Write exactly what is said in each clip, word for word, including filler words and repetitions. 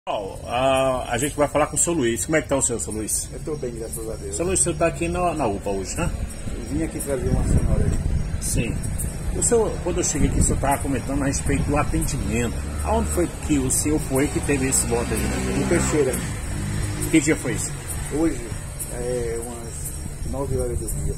Ó, a, a gente vai falar com o seu Luiz. Como é que tá o seu, seu Luiz? Eu estou bem, graças a Deus. Seu Luiz, você está aqui na, na U P A hoje, né? Eu vim aqui trazer uma senhora aí. Sim. O senhor, quando eu cheguei aqui, o senhor estava comentando a respeito do atendimento. Aonde foi que o senhor foi que teve esse bom atendimento? No Teixeira. Que dia foi isso? Hoje é umas nove horas do dia.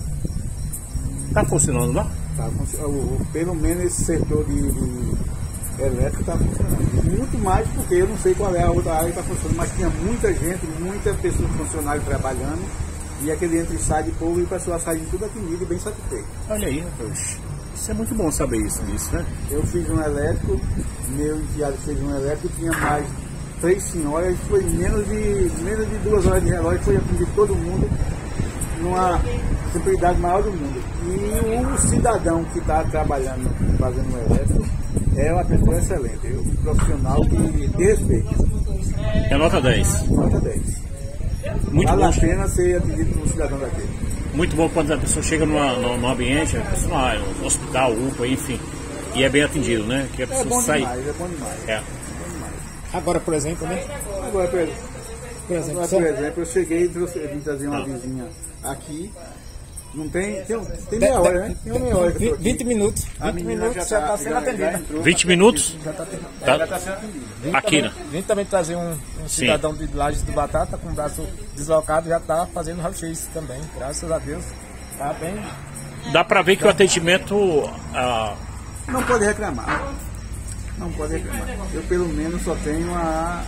Tá funcionando lá? Tá, o, o, pelo menos esse setor de, de elétrico está funcionando. Muito mais porque eu não sei qual é a outra área que está funcionando, mas tinha muita gente, muitas pessoas funcionários trabalhando, e aquele entra e sai de povo e o pessoal saindo tudo atendido e bem satisfeito. Olha aí, rapaz. Isso é muito bom saber isso, disso, né? Eu fiz um elétrico, meu enteado fez um elétrico, tinha mais três senhoras, foi menos de, menos de duas horas de relógio, foi atendido todo mundo numa simplicidade maior do mundo. E o cidadão que está trabalhando, fazendo um elétrico, é uma pessoa excelente, um profissional de, de respeito. É nota dez. Nota dez. Muito vale bom. a pena ser atendido por um cidadão daquele. Muito bom quando a pessoa chega numa, no, no ambiente, no hospital, U P A, enfim, e é bem atendido, né? Que a pessoa é bom sai. demais, é bom demais. É. É bom demais. Agora, por exemplo, né? Agora, por exemplo, Por exemplo, agora, só- por exemplo eu cheguei e trouxe- vim trazer uma Ah. vizinha aqui. Não tem, tem, tem meia hora, né? Tem uma meia hora que eu tô aqui. vinte minutos. A vinte menina minutos já está sendo atendida. entrou, vinte tá minutos? Já está atendida. É, Tá. já está sendo atendida. Vim Aqui, também, né? vim também trazer um, um Sim. cidadão de Lajes do Batata com o braço deslocado, já está fazendo raio-x também. Graças a Deus. Está bem. Dá pra ver que o atendimento. Ah, Não pode reclamar. Não pode reclamar. Eu, pelo menos, só tenho a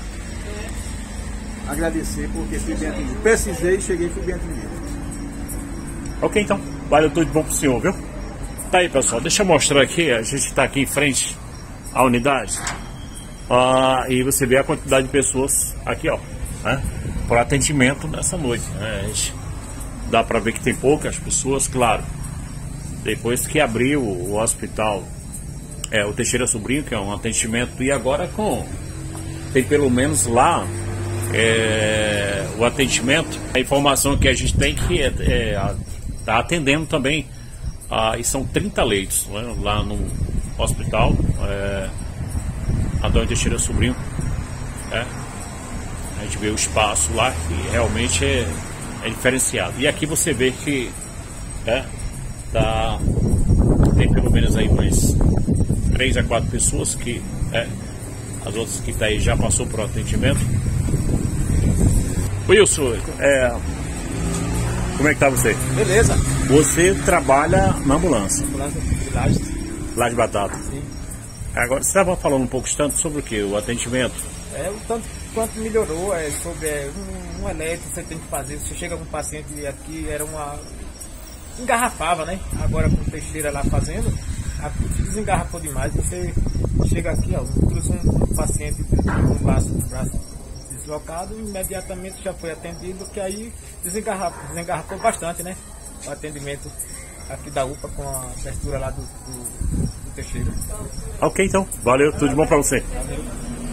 agradecer porque fui bem atendido. Precisei, cheguei e fui bem atendido. ok, então. Valeu, tudo de bom pro senhor, viu? Tá aí, pessoal. Deixa eu mostrar aqui. A gente tá aqui em frente à unidade. Ah, e você vê a quantidade de pessoas aqui, ó, né, por atendimento nessa noite, né? A gente dá pra ver que tem poucas pessoas, claro. Depois que abriu o hospital, é, o Teixeira Sobrinho, que é um atendimento, e agora com tem pelo menos lá é, o atendimento, a informação que a gente tem que é, é, tá atendendo também, ah, e são trinta leitos, né, lá no hospital, é, Antônio Teixeira Sobrinho, é, a gente vê o espaço lá que realmente é, é diferenciado. E aqui você vê que é, tá, tem pelo menos aí umas três a quatro pessoas que é, as outras que tá aí já passou por atendimento. Wilson, é, como é que tá você? Beleza. Você trabalha na ambulância, Ambulância de Lajes. lá de Batata. Sim. Agora, você estava falando um pouco tanto sobre o que? O atendimento. É, o tanto quanto melhorou é sobre é, um, um elétrico você tem que fazer. Você chega com um paciente aqui, era uma. Engarrafava, né? Agora com o Teixeira lá fazendo, aqui desengarrafou demais. Você chega aqui, ó, trouxe um paciente com o braço, braço deslocado, imediatamente já foi atendido, que aí desengarrafou, desengarrafou bastante, né? O atendimento aqui da U P A com a abertura lá do, do, do Teixeira. Ok, então. Valeu, tudo de bom pra você. Valeu.